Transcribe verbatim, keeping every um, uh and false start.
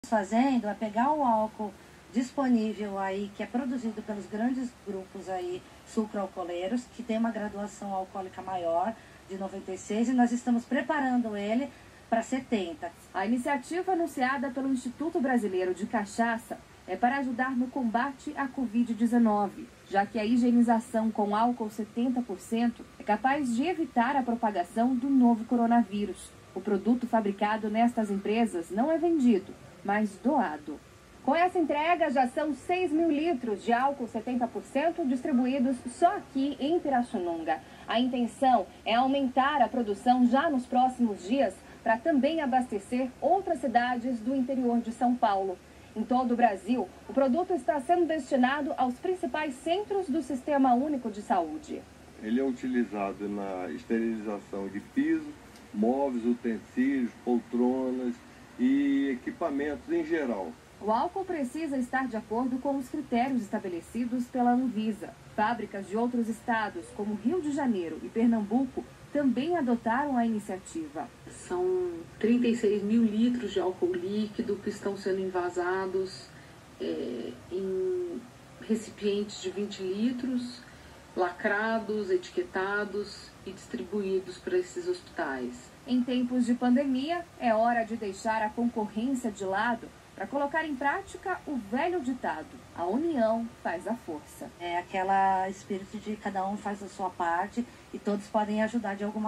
Fazendo é pegar o álcool disponível aí, que é produzido pelos grandes grupos aí sucroalcooleiros, que tem uma graduação alcoólica maior, de noventa e seis, e nós estamos preparando ele para setenta. A iniciativa anunciada pelo Instituto Brasileiro de Cachaça é para ajudar no combate à covid dezenove, já que a higienização com álcool setenta por cento é capaz de evitar a propagação do novo coronavírus. O produto fabricado nestas empresas não é vendido, mas doado. Com essa entrega, já são seis mil litros de álcool setenta por cento distribuídos só aqui em Pirassununga. A intenção é aumentar a produção já nos próximos dias para também abastecer outras cidades do interior de São Paulo. Em todo o Brasil, o produto está sendo destinado aos principais centros do Sistema Único de Saúde. Ele é utilizado na esterilização de piso, móveis, utensílios, poltronas e equipamentos em geral. O álcool precisa estar de acordo com os critérios estabelecidos pela Anvisa. Fábricas de outros estados, como Rio de Janeiro e Pernambuco, também adotaram a iniciativa. São trinta e seis mil litros de álcool líquido que estão sendo envasados é, em recipientes de vinte litros, lacrados, etiquetados e distribuídos para esses hospitais. Em tempos de pandemia, é hora de deixar a concorrência de lado para colocar em prática o velho ditado: a união faz a força. É aquela espírito de cada um faz a sua parte e todos podem ajudar de alguma